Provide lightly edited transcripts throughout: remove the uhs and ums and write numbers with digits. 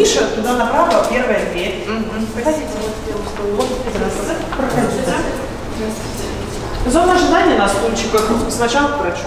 ниша, туда направо, первая дверь. Проходите. Проходите. Зона ожидания на стульчиках. Сначала к врачу.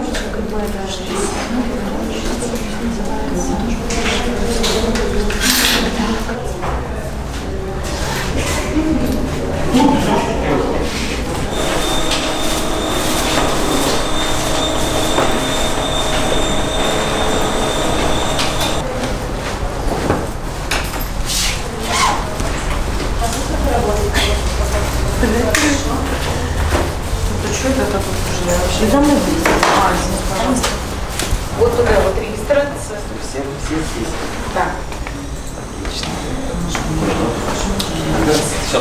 Что это такое? За мной. Пожалуйста. Вот туда вот регистрация. Все здесь. Да. Отлично. Все.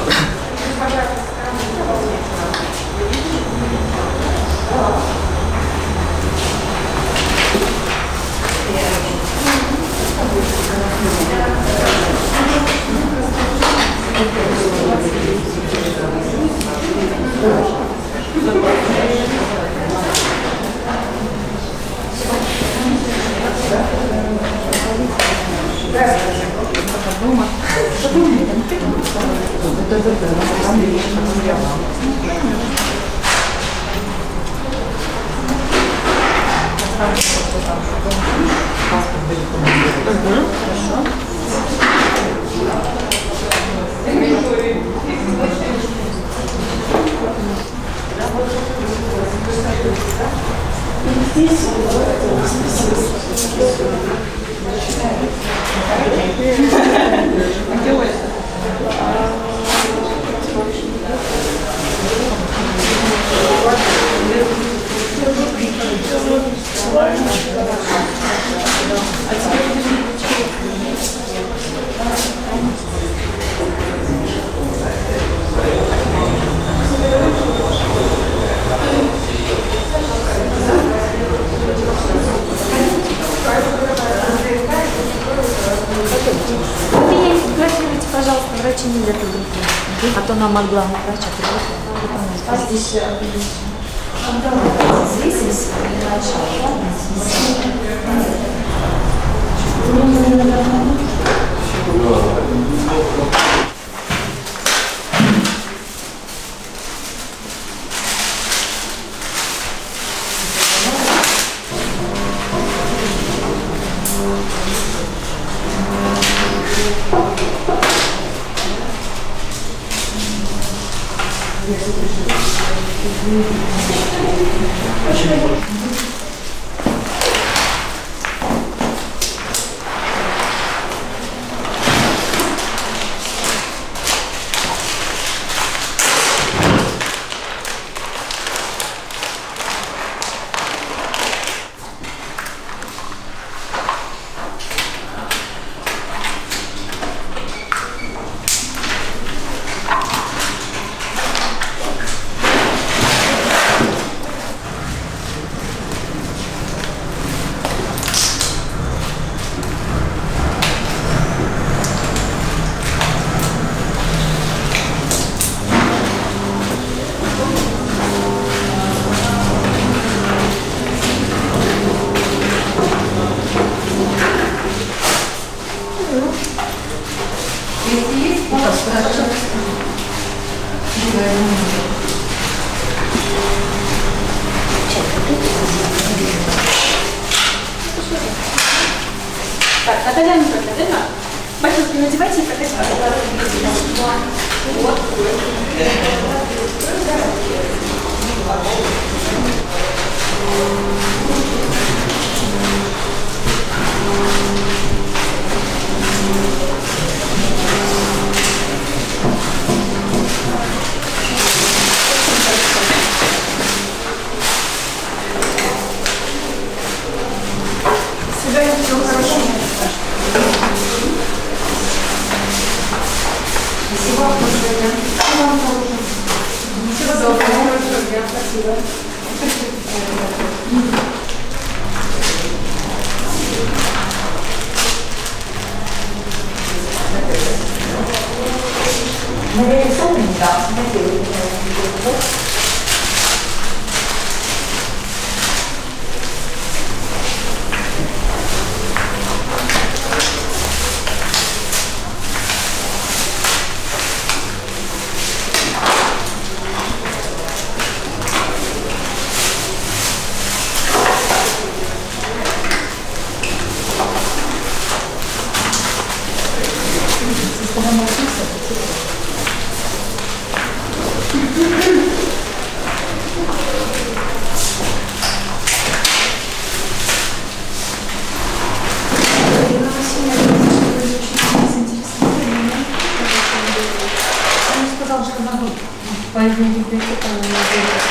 Пожалуйста, врачи не для этого. А то нам от главного врача приехал. Здесь Так, Наталья Анатольевна, ботинки надевайте и проходите. Вот. Свидание, всего хорошего. Спасибо. Всего доброго. Спасибо. Наверное, сами не да, смотрели.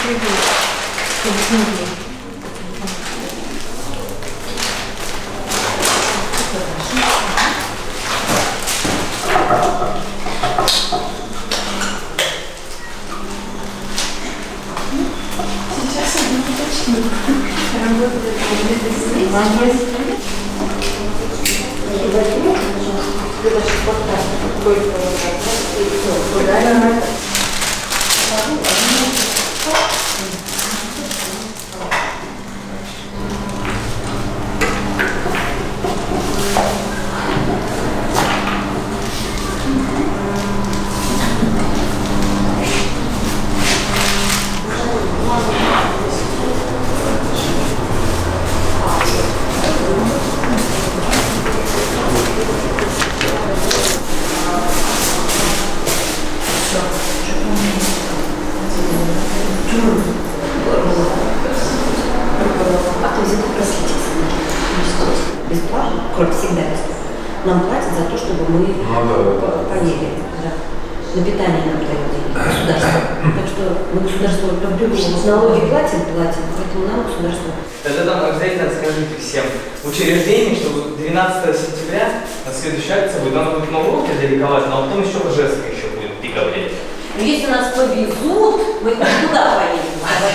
Нам платят за то, чтобы мы поели. Да. На питание нам дают деньги. Государство. Так что мы государство налоги платим, поэтому нам государство. Тогда там обязательно скажите всем учреждениям, что 12 сентября на следующей акции будет, надо будет Новый год ликовать, но потом еще Ижевска еще будет в декабре. Но если нас повезут, мы куда поедем?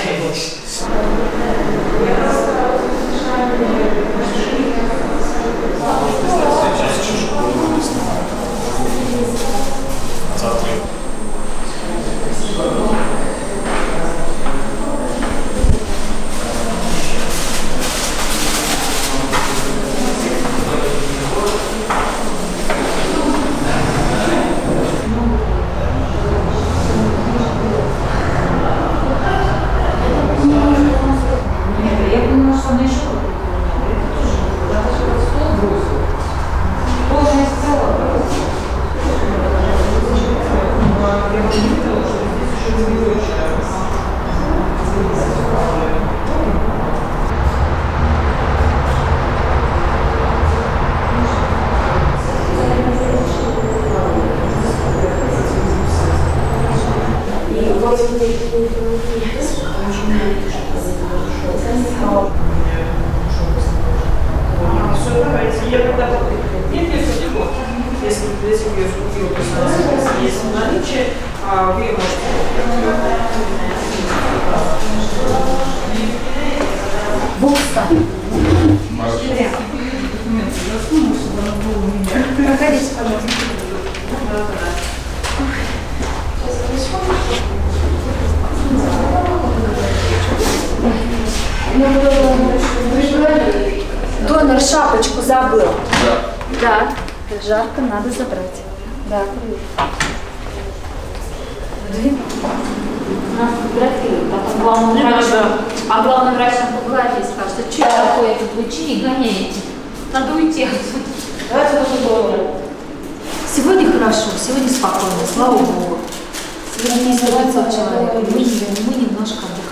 Если наличие, вы можете. Вот встань. Проходите, пожалуйста. Донор шапочку забыл. Да. Жарко, надо забрать. Да. Нас фотографируют, потом главный врач, а главный врач нам поговорит, скажет, что такое тут вы чьи гоняете? Надо уйти отсюда. Давайте тоже донор. Сегодня хорошо, сегодня спокойно, слава Богу. Сегодня не 500 человек, мы немножко отдыхаем.